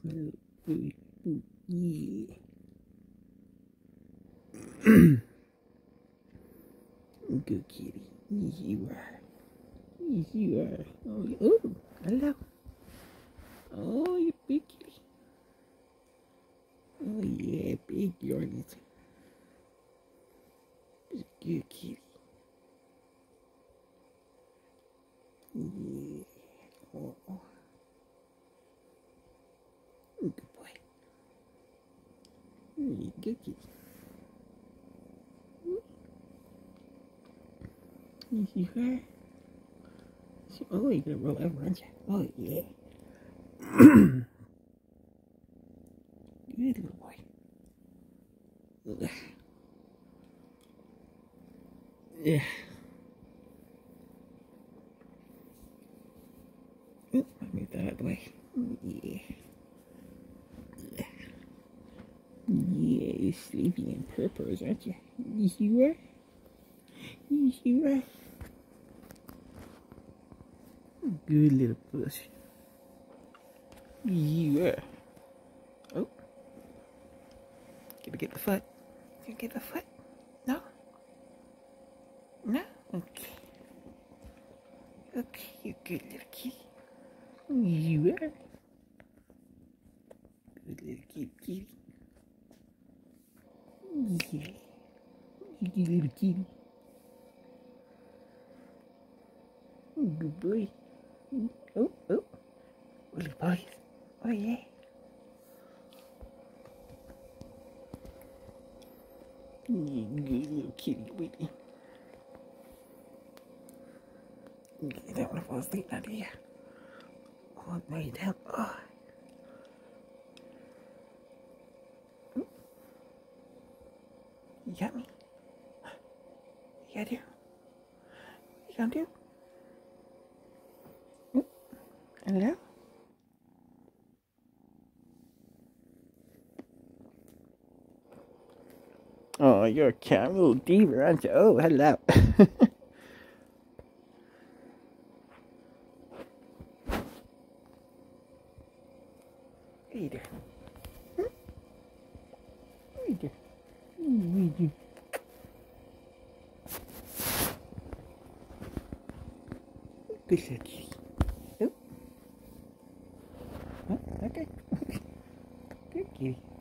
Ooh, ooh, ooh, yeah. Good kitty. Yes, you are. Yes, you are. Oh, ooh, hello. Oh, you big kitty. Oh, yeah, big Jordan. Good kitty. Yeah. Oh, oh. Good boy. Yeah, good kitty. Yes, you are. Oh, you're gonna roll over, aren't you? Oh, yeah. Good little boy. Ugh. Yeah. Oop, I moved that out of the way. Yeah. Yeah, you're sleeping in purpose, aren't you? Yes, you are. Yes, you are. Good little puss. You are. Oh. Gonna get the foot. Gonna get the foot. No? No? Okay. Okay, you good little kitty. You are. Good little kitty. Yeah. You good little kitty. Good boy. Oh, oh. Little boys. Oh, yeah. You good little kitty, Whitney. You don't want to fall asleep now, do you? Oh, no, you don't. Oh. You got me? You gotta do? You gonna do? Hello? Oh, you're a cat, little diva, aren't you? Oh, hello. Hey there. Hey there. Hey there. Good little kitty. Oh. Oh, okay. Good kitty.